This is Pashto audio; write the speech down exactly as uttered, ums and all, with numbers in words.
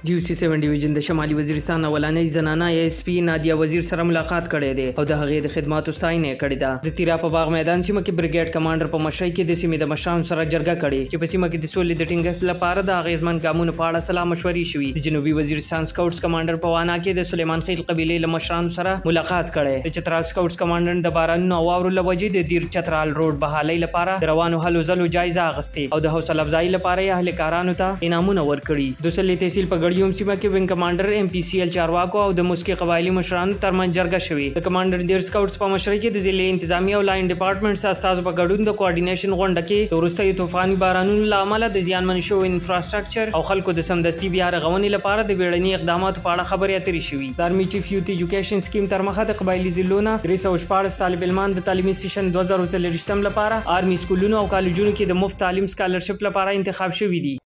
جی سی سیون ډیویژن د شمالي وزیرستان اولنۍ زنانه ایس پی نادیه وزیر سره ملاقات کړی دی او د هغې د خدماتو ستاینه کړې ده. د تیرا په باغ میدان سیمه کې بریګیډ کمانډر په مشرۍ کې د سیمې د مشرانو سره جرګه کړې چې په سیمه کې د سولې د ټینګښت لپاره د اغیزمن ګامونو په اړه سلا مشورې شوې. د جنوبي وزیرستان سکاوټس کمانډر په وانا کې د سلیمان خیل قبیلې له مشرانو سره ملاقات کړی. د چترال سکاوټس کمانډر د بارانونو او واورو له وجې د دیر چترال روډ بحالۍ لپاره د روانو هلو ځلو جایزه اخیستې او د حوصله افزایي لپاره یې اهل کارانو ته انعامونه ورکړي. د سولې تحصیل په ګړیوم سیمه کې وینګ کمانډر ایم پی سی ال چارواکو او د مسکی قبایلی مشرانو ترمنځ جرګه شوې. د کمانډر دیر سکاوټس په مشرۍ کې د ضلع انتظامیه او لاین ډپارټمنټ استازو په ګډون د کوارډینیشن غونډه کې د وروستیو طوفاني بارانونو له امله د زیانمن شوو انفراسټرکچر او خلکو د سمدستي بیا رغونې لپاره د بیړني اقداماتو په اړه خبرې اترې شوې. د آرمي چیف یوت ایجوکیشن سکیم تر مخه د قبایلی ضلعو نه درې سوه شپاړس طالب علمان د تعلیمي سیشن دوه زره څلوېښتم لپاره آرمي سکولونو او کالجونو کې د مفت تعلیم سکالرشپ لپاره انتخاب شوي دي.